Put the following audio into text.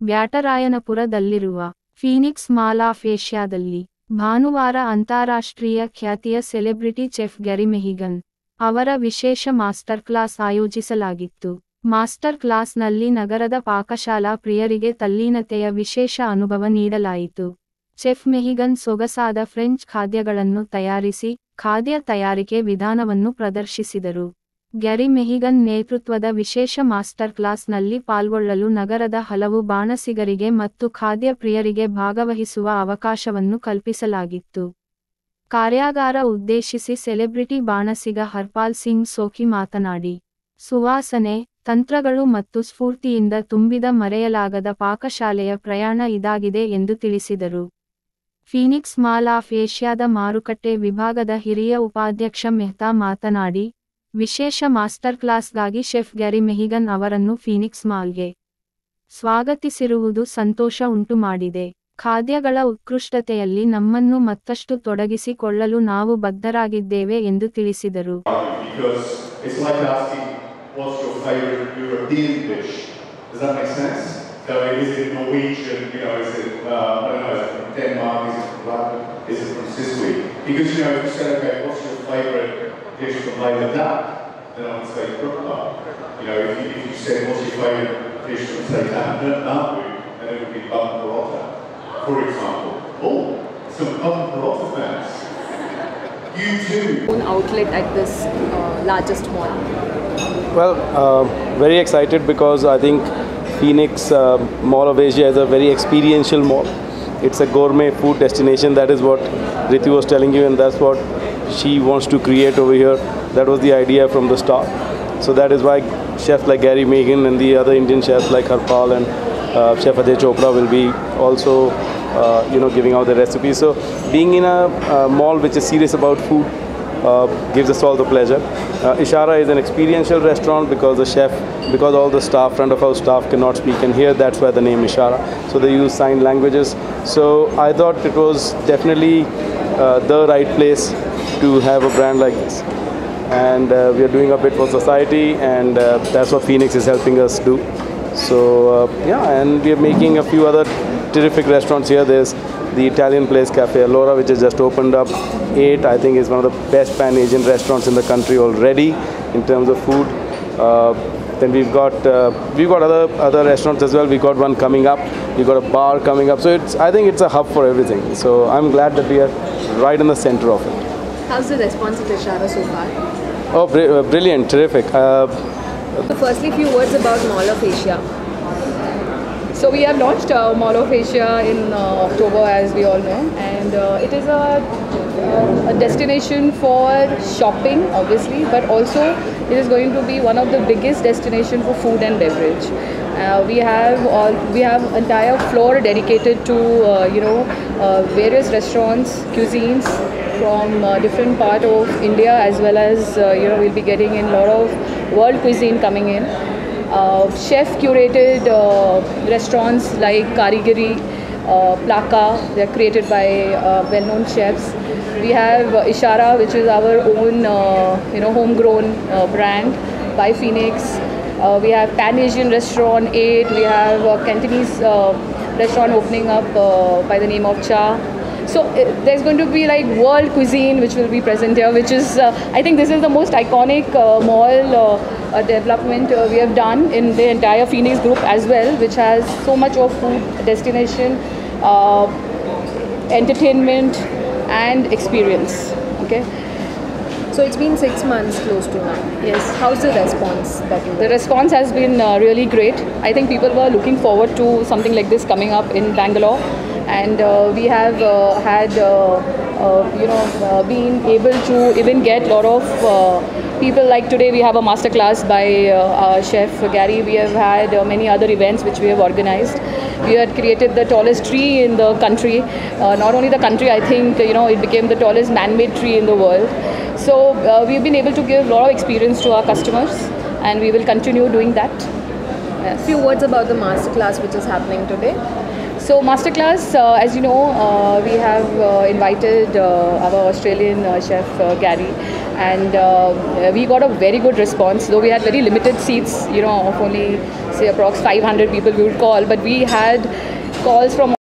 ಬ್ಯಾಟರಾಯನಪುರದಲ್ಲಿರುವ Phoenix mall of ಏಷ್ಯಾದಲ್ಲಿ ಭಾನುವಾರ ಅಂತಾರಾಷ್ಟ್ರೀಯ ಖ್ಯಾತಿಯ ಸೆಲೆಬ್ರಿಟಿ ಚೆಫ್ ಗ್ಯಾರಿ ಮೆಹಿಗನ್ ಅವರ ವಿಶೇಷ ಮಾಸ್ಟರ್ ಕ್ಲಾಸ್ ಆಯೋಜಿಸಲಾಗಿತ್ತು. ಮಾಸ್ಟರ್ ಕ್ಲಾಸ್ನಲ್ಲಿ ನಗರದ ಪಾಕಶಾಲಾ ಪ್ರಿಯರಿಗೆ ತಲ್ಲೀನತೆಯ ವಿಶೇಷ ಅನುಭವ ನೀಡಲಾಯಿತು. ಚೆಫ್ ಮೆಹಿಗನ್ ಸೊಗಸಾದ ಫ್ರೆಂಚ್ ಖಾದ್ಯಗಳನ್ನು ತಯಾರಿಸಿ ಖಾದ್ಯ ತಯಾರಿಕೆ ವಿಧಾನವನ್ನು ಪ್ರದರ್ಶಿಸಿದರು. ಗ್ಯಾರಿ ಮೆಹಿಗನ್ ನೇತೃತ್ವದ ವಿಶೇಷ ಮಾಸ್ಟರ್ ಕ್ಲಾಸ್ನಲ್ಲಿ ಪಾಲ್ಗೊಳ್ಳಲು ನಗರದ ಹಲವು ಬಾಣಸಿಗರಿಗೆ ಮತ್ತು ಖಾದ್ಯ ಪ್ರಿಯರಿಗೆ ಭಾಗವಹಿಸುವ ಅವಕಾಶವನ್ನು ಕಲ್ಪಿಸಲಾಗಿತ್ತು. ಕಾರ್ಯಾಗಾರ ಉದ್ದೇಶಿಸಿ ಸೆಲೆಬ್ರಿಟಿ ಬಾಣಸಿಗ ಹರ್ಪಾಲ್ ಸಿಂಗ್ ಸೋಖಿ ಮಾತನಾಡಿ, ಸುವಾಸನೆ, ತಂತ್ರಗಳು ಮತ್ತು ಸ್ಫೂರ್ತಿಯಿಂದ ತುಂಬಿದ ಮರೆಯಲಾಗದ ಪಾಕಶಾಲೆಯ ಪ್ರಯಾಣ ಇದಾಗಿದೆ ಎಂದು ತಿಳಿಸಿದರು. ಫೀನಿಕ್ಸ್ ಮಾಲ್ ಆಫ್ ಏಷ್ಯಾದ ಮಾರುಕಟ್ಟೆ ವಿಭಾಗದ ಹಿರಿಯ ಉಪಾಧ್ಯಕ್ಷ ಮೆಹ್ತಾ ಮಾತನಾಡಿ, ವಿಶೇಷ ಮಾಸ್ಟರ್ ಕ್ಲಾಸ್ಗಾಗಿ ಶೆಫ್ ಗ್ಯಾರಿ ಮೆಹಿಗನ್ ಅವರನ್ನು ಫೀನಿಕ್ಸ್ ಮಾಲ್ಗೆ ಸ್ವಾಗತಿಸಿರುವುದು ಸಂತೋಷ ಉಂಟುಮಾಡಿದೆ. ಖಾದ್ಯಗಳ ಉತ್ಕೃಷ್ಟತೆಯಲ್ಲಿ ನಮ್ಮನ್ನು ಮತ್ತಷ್ಟು ತೊಡಗಿಸಿಕೊಳ್ಳಲು ನಾವು ಬದ್ಧರಾಗಿದ್ದೇವೆ ಎಂದು ತಿಳಿಸಿದರು. What's your favourite European dish? Does that make sense? So is it Norwegian, is it, I don't know, is it from Denmark, is it from Latvia, is it from Sicily? Because, if you say, okay, what's your favourite dish from Leeuwarden, then I would say kruppa. If you said, what's your favourite dish from, say, Nabu, then it would be bun paratha, for example. Oh, some bun paratha fans. You too. Own outlet at this largest mall. Well, very excited because I think Phoenix Mall of Asia is a very experiential mall. It's a gourmet food destination. That is what Ritu was telling you, and that's what she wants to create over here. That was the idea from the start. So that is why chefs like Gary Mehigan and the other Indian chefs like Harpal and Chef Ajay Chopra will be also giving out the recipes. So being in a mall which is serious about food gives us all the pleasure. Ishara is an experiential restaurant because all the staff, front of house staff cannot speak and hear. That's why the name Ishara. So they use sign languages. So I thought it was definitely the right place to have a brand like this. And we are doing a bit for society, and that's what Phoenix is helping us do. So and we are making a few other terrific restaurants here. There's the Italian place Cafe Allora, which has just opened up. I think is one of the best Pan-Asian restaurants in the country already in terms of food. Then we've got other restaurants as well. We got one coming up. We've got a bar coming up. So I think it's a hub for everything. So I'm glad that we are right in the center of it. How's the response of Ishara so far? Oh, brilliant, terrific. So firstly, few words about Mall of Asia. So we have launched Mall of Asia in October, as we all know, and it is a destination for shopping, obviously, but also it is going to be one of the biggest destination for food and beverage. We have entire floor dedicated to various restaurants, cuisines from different part of India, as well as we'll be getting in a lot of world cuisine coming in. Chef curated restaurants like Karigari, Plaka. They're created by well-known chefs. We have Ishara, which is our own homegrown brand by Phoenix. We have Pan-Asian restaurant 8. We have a Cantonese restaurant opening up by the name of Cha. So there's going to be like world cuisine which will be present here, which is I think this is the most iconic mall development we have done in the entire Phoenix group as well, which has so much of food destination, entertainment and experience. Okay. So it's been 6 months close to now. Yes. How's the response that you The response has been really great. I think people were looking forward to something like this coming up in Bangalore, and we have been able to even get a lot of people. Like today we have a masterclass by our chef Gary. We have had many other events which we have organized. We had created the tallest tree in the country. Not only the country, I think it became the tallest man-made tree in the world. So we've been able to give a lot of experience to our customers, and we will continue doing that. A few words about the masterclass which is happening today. So masterclass, as you know, we have invited our Australian chef Gary, and we got a very good response. Though we had very limited seats, of only say approx 500 people we would call, but we had calls from